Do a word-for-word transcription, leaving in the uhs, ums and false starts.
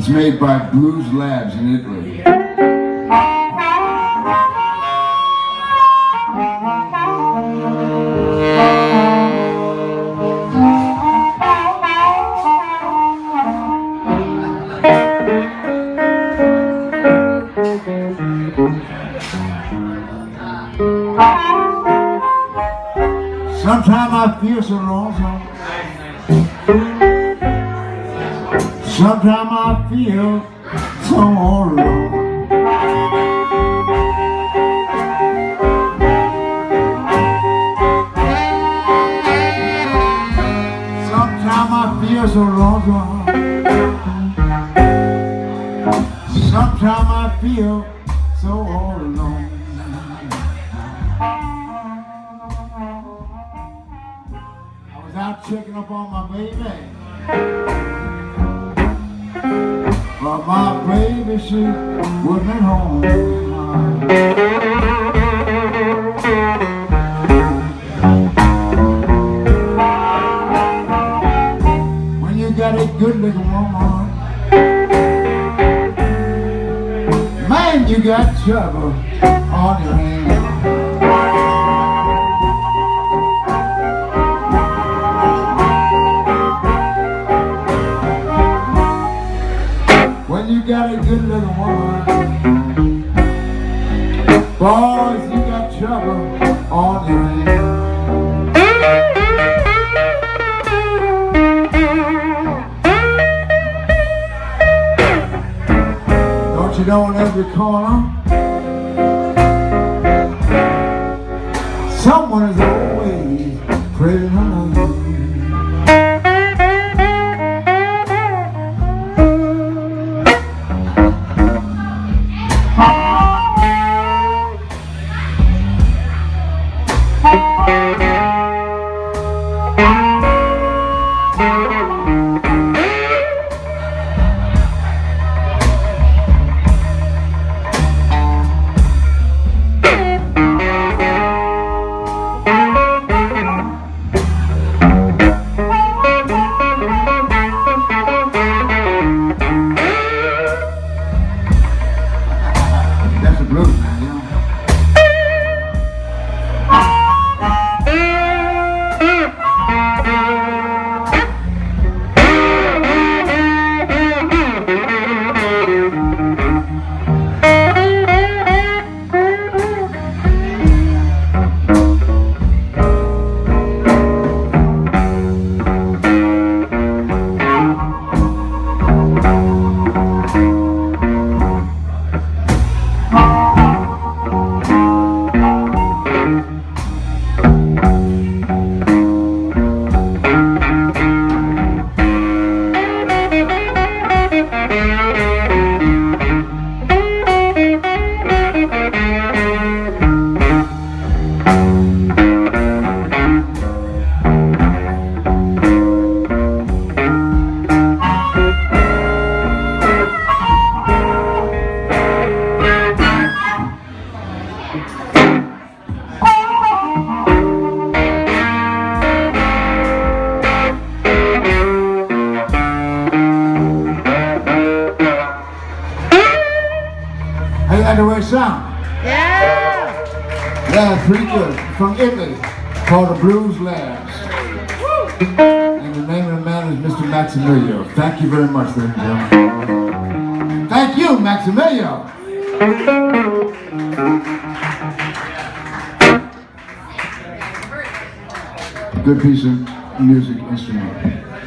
It's made by Bluexlab in Italy. Sometimes I feel so lonesome. Sometimes I feel so all alone. Sometimes I feel so lonesome. Sometimes I feel so all alone. I was out checking up on my baby. But my baby, she wasn't at home. When you got a good-looking woman, man, you got trouble on your hands. When you got a good little woman, boys, you got trouble on your hands. Don't you know in every corner, someone is always praising her name. That's the blues, man, you know. How you like the way it sound? Yeah! Yeah, pretty good. From Italy, called the Bluexlab. And the name of the man is Mister Maximilio. Thank you very much, ladies and gentlemen. Thank you, Maximilio. Good piece of music instrument.